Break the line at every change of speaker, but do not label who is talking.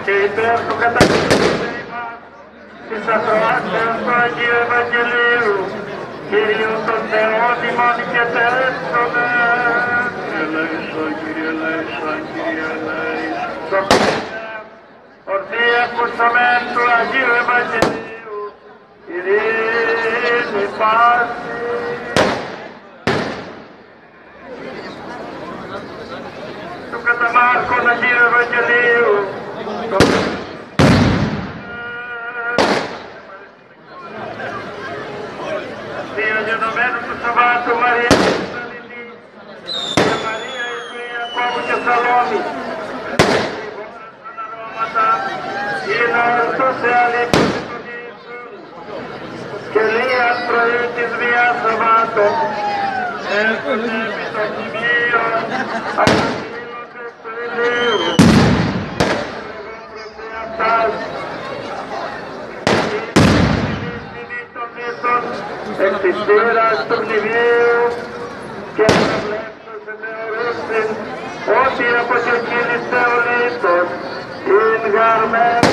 και υπέρ του κατακριτή μας της ακροάσεως του Αγίου Ευαγγελίου, Κυρίου των Θεών ημών και τέστονε. Κύριε Λέησον, Κύριε Λέησον, Κύριε Λέησον. Ορθή ακούσαμεν του Αγίου Ευαγγελίου, ειρήνη πάση. Του κατά Μάρκον Αγίου Ευαγγελίου, διαγενωμένου του Σαββάτου Μαρία Μαγδαληνή και Μαρία Ιησού Ιακώβου και Σαλόμη, είναι ορθούσε αλήθεια των Ιησού και λίας πρωί της Βίας Σαββάτων έρχονται επί των μνημείων αποφύλωτες του ηλίου προς εαυτάς εκ της σύρας του μνημείου και αναβλέψος ενεωρούσιν ότι από και εκείνης θεολήτων ειν γαρμένος